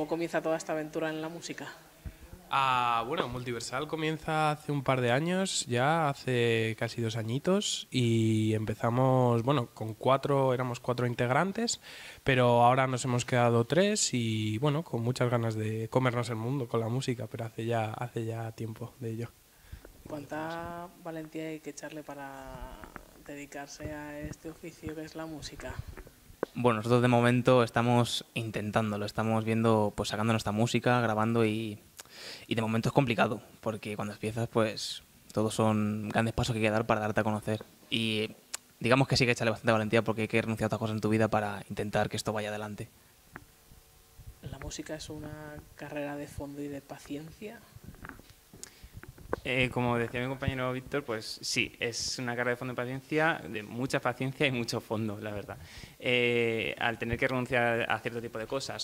comienza toda esta aventura en la música? Bueno, Multiversal comienza hace un par de años, ya hace casi 2 añitos, y empezamos, bueno, éramos 4 integrantes, pero ahora nos hemos quedado 3 y, bueno, con muchas ganas de comernos el mundo con la música, pero hace ya tiempo de ello. ¿Cuánta valentía hay que echarle para dedicarse a este oficio que es la música? Bueno, nosotros de momento estamos intentándolo, estamos viendo, pues sacando nuestra música, grabando y de momento es complicado, porque cuando empiezas, pues todos son grandes pasos que hay que dar para darte a conocer. Y digamos que sí que echarle bastante valentía porque hay que renunciar a otras cosas en tu vida para intentar que esto vaya adelante. ¿La música es una carrera de fondo y de paciencia? Como decía mi compañero Víctor, pues sí, es una carrera de fondo de paciencia, de mucha paciencia y mucho fondo, la verdad. Al tener que renunciar a cierto tipo de cosas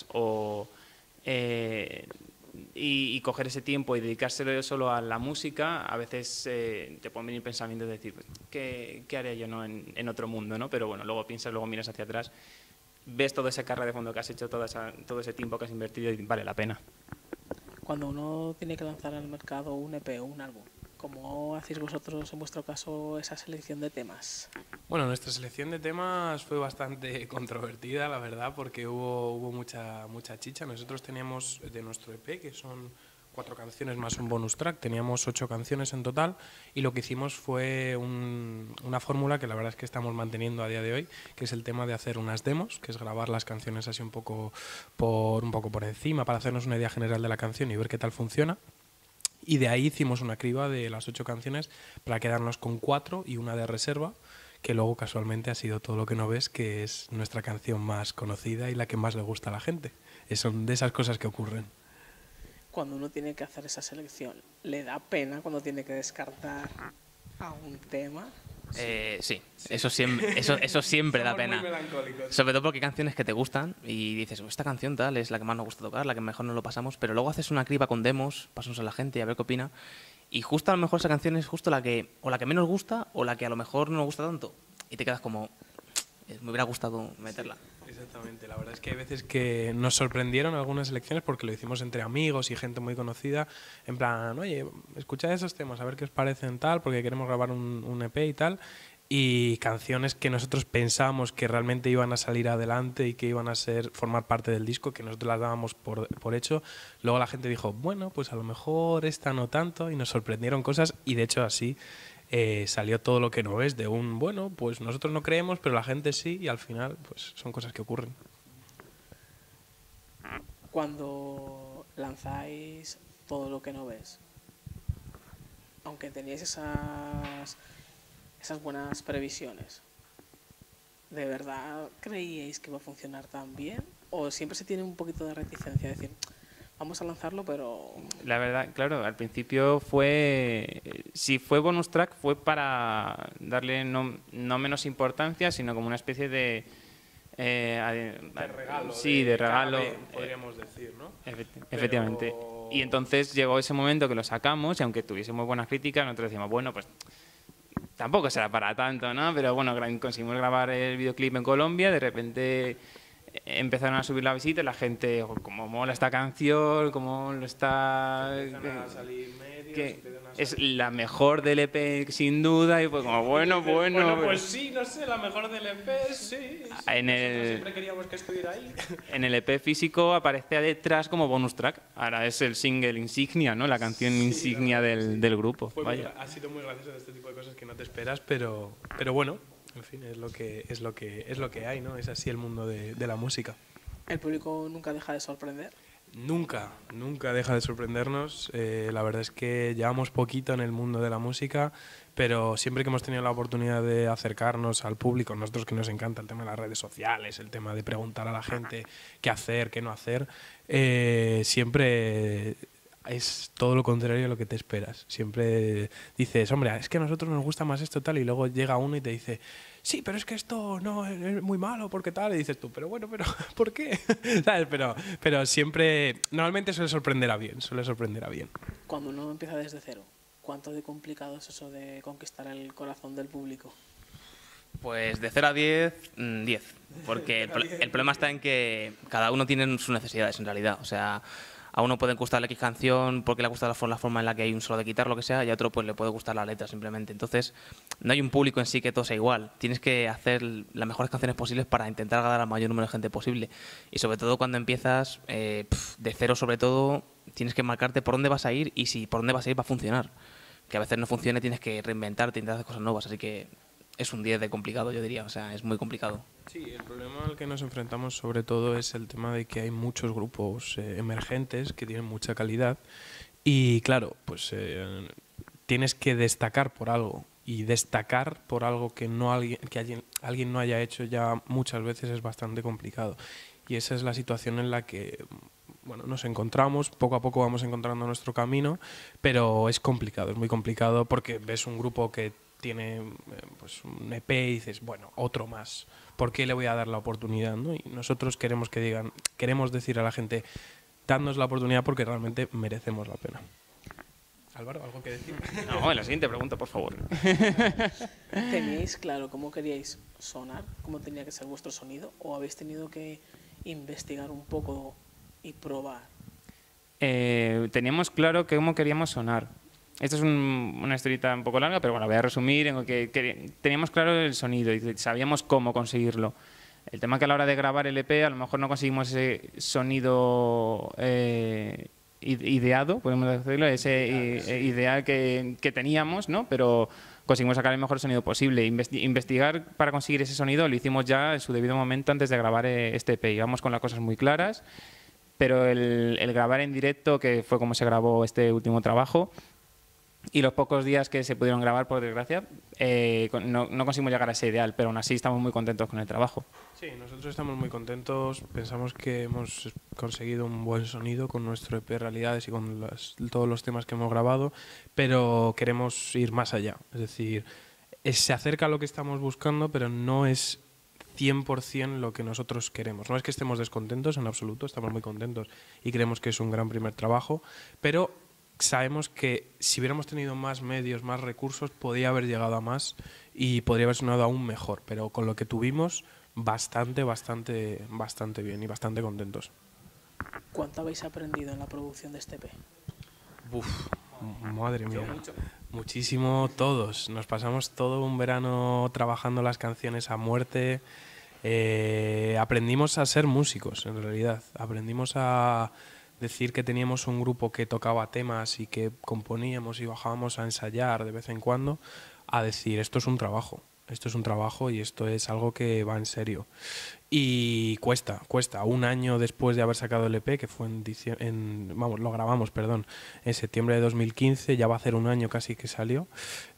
y coger ese tiempo y dedicárselo solo a la música, a veces te pueden venir pensamientos de decir, ¿qué haría yo no en otro mundo? ¿No? Pero bueno, luego piensas, luego miras hacia atrás, ves toda esa carrera de fondo que has hecho, todo ese tiempo que has invertido y vale la pena. Cuando uno tiene que lanzar al mercado un EP o un álbum, ¿cómo hacéis vosotros en vuestro caso esa selección de temas? Bueno, nuestra selección de temas fue bastante controvertida, la verdad, porque hubo mucha chicha. Nosotros teníamos de nuestro EP, que son 4 canciones más un bonus track, teníamos 8 canciones en total, y lo que hicimos fue una fórmula que la verdad es que estamos manteniendo a día de hoy, que es el tema de hacer unas demos, que es grabar las canciones así un poco por encima para hacernos una idea general de la canción y ver qué tal funciona. Y de ahí hicimos una criba de las 8 canciones para quedarnos con 4 y una de reserva, que luego casualmente ha sido Todo lo que no ves, que es nuestra canción más conocida y la que más le gusta a la gente. Son de esas cosas que ocurren. Cuando uno tiene que hacer esa selección, ¿le da pena cuando tiene que descartar a un tema? Sí, eso siempre da Somos pena. muy melancólicos. Sobre todo porque hay canciones que te gustan y dices, esta canción tal es la que más nos gusta tocar, la que mejor nos lo pasamos, pero luego haces una criba con demos, pasamos a la gente y a ver qué opina. Y justo a lo mejor esa canción es justo la que menos gusta o la que a lo mejor no nos gusta tanto. Y te quedas como, me hubiera gustado meterla. Sí, exactamente, la verdad es que hay veces que nos sorprendieron algunas elecciones porque lo hicimos entre amigos y gente muy conocida, en plan, oye, escuchad esos temas, a ver qué os parecen tal, porque queremos grabar un EP y tal, y canciones que nosotros pensábamos que realmente iban a salir adelante y que iban a formar parte del disco, que nosotros las dábamos por hecho. Luego la gente dijo, bueno, pues a lo mejor esta no tanto, y nos sorprendieron cosas, y de hecho así salió Todo lo que no ves, de bueno, pues nosotros no creemos, pero la gente sí, y al final pues son cosas que ocurren. Cuando lanzáis Todo lo que no ves, aunque teníais esas buenas previsiones, ¿de verdad creíais que iba a funcionar tan bien? ¿O siempre se tiene un poquito de reticencia? Es decir, vamos a lanzarlo, pero... La verdad, claro, al principio si fue bonus track fue para darle no menos importancia, sino como una especie de regalo. Sí, de regalo. Podríamos decir, ¿no? Efectivamente. Y entonces llegó ese momento que lo sacamos y aunque tuviésemos buenas críticas, nosotros decíamos, bueno, pues tampoco será para tanto, ¿no? Pero bueno, conseguimos grabar el videoclip en Colombia, de repente empezaron a subir la visita y la gente, como mola esta canción, como lo está... es la mejor del EP sin duda y pues como bueno, pues sí, no sé, la mejor del EP, sí. Siempre queríamos que estuviera ahí. En el EP físico aparece detrás como bonus track. Ahora es el single insignia, ¿no? La canción insignia del grupo. Vaya. Ha sido muy gracioso este tipo de cosas que no te esperas, pero bueno, en fin, es lo que hay, ¿no? Es así el mundo de la música. ¿El público nunca deja de sorprender? Nunca deja de sorprendernos. La verdad es que llevamos poquito en el mundo de la música, pero siempre que hemos tenido la oportunidad de acercarnos al público, nosotros que nos encanta el tema de las redes sociales, el tema de preguntar a la gente qué hacer, qué no hacer, siempre es todo lo contrario a lo que te esperas. Siempre dices, hombre, es que a nosotros nos gusta más esto tal, y luego llega uno y te dice, sí, pero es que esto no es muy malo, ¿por qué tal? Y dices tú, pero bueno, ¿por qué? ¿Sabes? Pero siempre, normalmente suele sorprender a bien. Cuando uno empieza desde cero, ¿cuánto de complicado es eso de conquistar el corazón del público? Pues de 0 a 10, 10. Porque el problema está en que cada uno tiene sus necesidades en realidad. O sea, a uno puede gustar la X canción porque le gusta la forma en la que hay un solo de guitarra, lo que sea, y a otro pues le puede gustar la letra simplemente. Entonces, no hay un público en sí que todo sea igual. Tienes que hacer las mejores canciones posibles para intentar agradar al mayor número de gente posible. Y sobre todo cuando empiezas de cero, sobre todo, tienes que marcarte por dónde vas a ir y si por dónde vas a ir va a funcionar. Que a veces no funcione, tienes que reinventarte, intentar hacer cosas nuevas. Así que es un 10 de complicado, yo diría. O sea, es muy complicado. Sí, el problema al que nos enfrentamos sobre todo es el tema de que hay muchos grupos emergentes que tienen mucha calidad y claro, pues tienes que destacar por algo y destacar por algo que alguien no haya hecho ya muchas veces es bastante complicado y esa es la situación en la que bueno, nos encontramos, poco a poco vamos encontrando nuestro camino, pero es complicado, es muy complicado porque ves un grupo que tiene pues un EP y dices, bueno, otro más. ¿Por qué le voy a dar la oportunidad? ¿No? Y nosotros queremos decir a la gente, dadnos la oportunidad porque realmente merecemos la pena. Álvaro, ¿algo que decir? No, en la siguiente pregunta, por favor. ¿Teníais claro cómo queríais sonar? ¿Cómo tenía que ser vuestro sonido? ¿O habéis tenido que investigar un poco y probar? Teníamos claro cómo queríamos sonar. Esta es una historieta un poco larga, pero bueno, la voy a resumir. Teníamos claro el sonido y sabíamos cómo conseguirlo. El tema que a la hora de grabar el EP a lo mejor no conseguimos ese sonido ideado, podemos decirlo, ese ideal que teníamos, ¿no? Pero conseguimos sacar el mejor sonido posible. Investigar para conseguir ese sonido lo hicimos ya en su debido momento antes de grabar este EP. Íbamos con las cosas muy claras, pero el grabar en directo, que fue como se grabó este último trabajo, y los pocos días que se pudieron grabar, por desgracia, no conseguimos llegar a ese ideal, pero aún así estamos muy contentos con el trabajo. Sí, nosotros estamos muy contentos, pensamos que hemos conseguido un buen sonido con nuestro EP Realidades y con todos los temas que hemos grabado, pero queremos ir más allá, es decir, se acerca a lo que estamos buscando, pero no es 100% lo que nosotros queremos. No es que estemos descontentos en absoluto, estamos muy contentos y creemos que es un gran primer trabajo, pero sabemos que si hubiéramos tenido más medios, más recursos, podía haber llegado a más y podría haber sonado aún mejor, pero con lo que tuvimos, bastante bien y bastante contentos. ¿Cuánto habéis aprendido en la producción de este EP? Uf, madre mía. Muchísimo, todos. Nos pasamos todo un verano trabajando las canciones a muerte. Aprendimos a ser músicos, en realidad. Aprendimos a decir que teníamos un grupo que tocaba temas y que componíamos y bajábamos a ensayar de vez en cuando, a decir esto es un trabajo y esto es algo que va en serio. Y cuesta. Un año después de haber sacado el EP, que fue lo grabamos, en septiembre de 2015, ya va a hacer un año casi que salió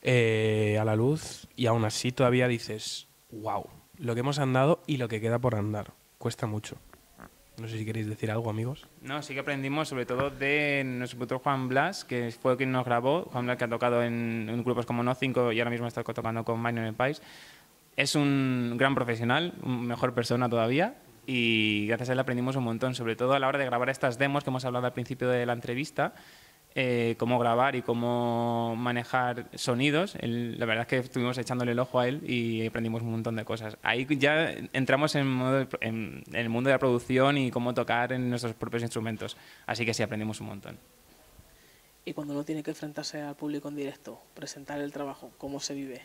a la luz y aún así todavía dices, wow, lo que hemos andado y lo que queda por andar. Cuesta mucho. No sé si queréis decir algo, amigos. No, sí que aprendimos sobre todo de nuestro productor Juan Blas, que fue quien nos grabó. Juan Blas, que ha tocado en grupos como Nothing y ahora mismo está tocando con Minor Empires. Es un gran profesional, mejor persona todavía, y gracias a él aprendimos un montón, sobre todo a la hora de grabar estas demos que hemos hablado al principio de la entrevista, cómo grabar y cómo manejar sonidos. La verdad es que estuvimos echándole el ojo a él y aprendimos un montón de cosas. Ahí ya entramos en el mundo de la producción y cómo tocar en nuestros propios instrumentos, así que sí, aprendimos un montón. Y cuando uno tiene que enfrentarse al público en directo, presentar el trabajo, ¿cómo se vive?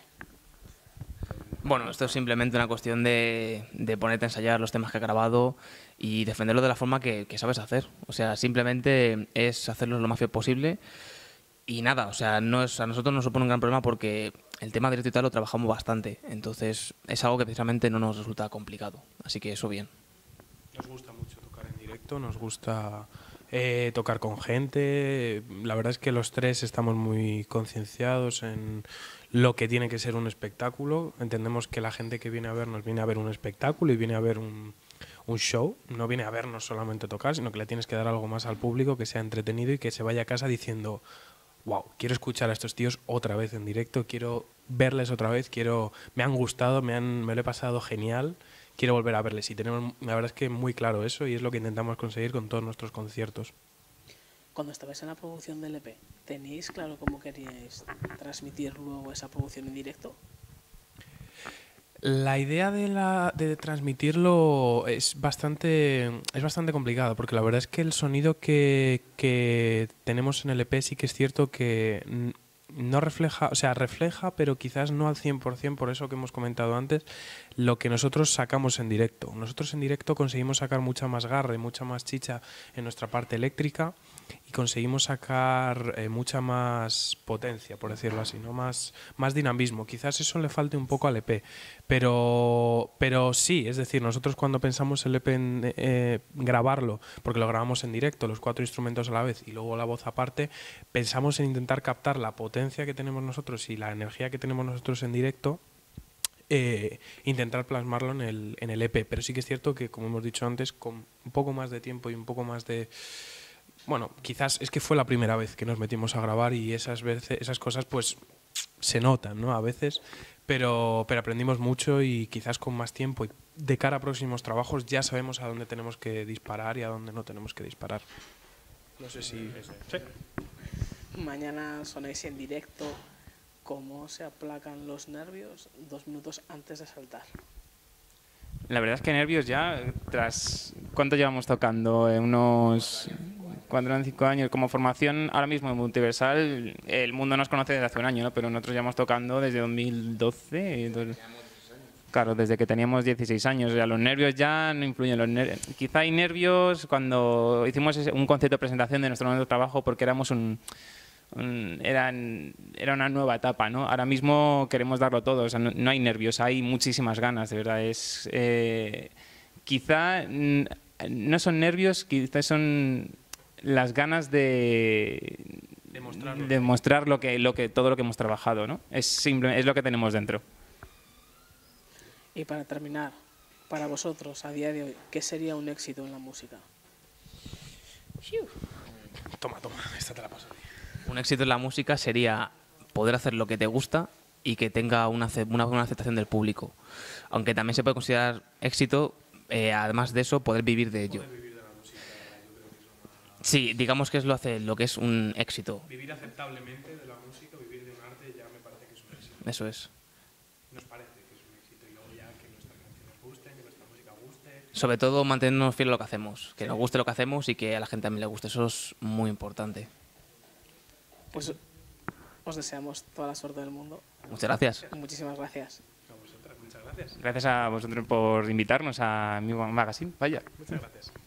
Bueno, esto es simplemente una cuestión de ponerte a ensayar los temas que has grabado y defenderlo de la forma que sabes hacer. O sea, simplemente es hacerlo lo más fiel posible y nada, o sea, a nosotros nos supone un gran problema porque el tema directo y tal lo trabajamos bastante. Entonces es algo que precisamente no nos resulta complicado. Así que eso bien. Nos gusta mucho tocar en directo, nos gusta tocar con gente. La verdad es que los tres estamos muy concienciados en lo que tiene que ser un espectáculo. Entendemos que la gente que viene a vernos viene a ver un espectáculo y viene a ver un show. No viene a vernos solamente tocar, sino que le tienes que dar algo más al público, que sea entretenido y que se vaya a casa diciendo wow, quiero escuchar a estos tíos otra vez en directo, quiero verles otra vez, me han gustado, me lo he pasado genial, quiero volver a verles. Y tenemos, la verdad es que muy claro eso y es lo que intentamos conseguir con todos nuestros conciertos. Cuando estabais en la producción del EP, ¿teníais claro cómo queríais transmitir luego esa producción en directo? La idea de transmitirlo es bastante complicado, porque la verdad es que el sonido que tenemos en el EP sí que es cierto que no refleja, o sea, refleja, pero quizás no al 100%, por eso que hemos comentado antes, lo que nosotros sacamos en directo. Nosotros en directo conseguimos sacar mucha más garra y mucha más chicha en nuestra parte eléctrica y conseguimos sacar mucha más potencia, por decirlo así, ¿no? Más dinamismo. Quizás eso le falte un poco al EP, pero sí, es decir, nosotros cuando pensamos el EP en grabarlo, porque lo grabamos en directo, los 4 instrumentos a la vez y luego la voz aparte, pensamos en intentar captar la potencia que tenemos nosotros y la energía que tenemos nosotros en directo, intentar plasmarlo en el EP. Pero sí que es cierto que, como hemos dicho antes, con un poco más de tiempo y un poco más de... Bueno, quizás es que fue la primera vez que nos metimos a grabar y esas cosas pues se notan, ¿no? A veces, pero aprendimos mucho y quizás con más tiempo y de cara a próximos trabajos ya sabemos a dónde tenemos que disparar y a dónde no tenemos que disparar. No sé si... Sí. Mañana sonáis en directo. ¿Cómo se aplacan los nervios 2 minutos antes de saltar? La verdad es que nervios ya, tras... ¿Cuánto llevamos tocando? Unos 4 o 5 años. Como formación, ahora mismo en Multiversal, el mundo nos conoce desde hace un año, ¿no? Pero nosotros llevamos tocando desde 2012. Claro, desde que teníamos 16 años. O sea, los nervios ya no influyen. Quizá hay nervios cuando hicimos un concepto de presentación de nuestro nuevo trabajo porque éramos era una nueva etapa, ¿no? Ahora mismo queremos darlo todo, o sea, no hay nervios, hay muchísimas ganas, de verdad. Quizá no son nervios, quizá son las ganas de demostrar todo lo que hemos trabajado, ¿no? Es lo que tenemos dentro. Y para terminar, para vosotros, a día de hoy, ¿qué sería un éxito en la música? Toma, esta te la paso. Un éxito en la música sería poder hacer lo que te gusta y que tenga una buena aceptación del público. Aunque también se puede considerar éxito, además de eso, poder vivir de ello. Sí, digamos que es lo que es un éxito. Vivir aceptablemente de la música, vivir de un arte, ya me parece que es un éxito. Eso es. Nos parece que es un éxito y luego ya que nuestras canciones gusten, que nuestra música guste. Sobre todo mantenernos fieles a lo que hacemos, que nos guste lo que hacemos y que a la gente también le guste. Eso es muy importante. Pues os deseamos toda la suerte del mundo. Muchas gracias. Muchísimas gracias. A vosotras, muchas gracias. Gracias a vosotros por invitarnos a mi magazine. Vaya. Muchas gracias.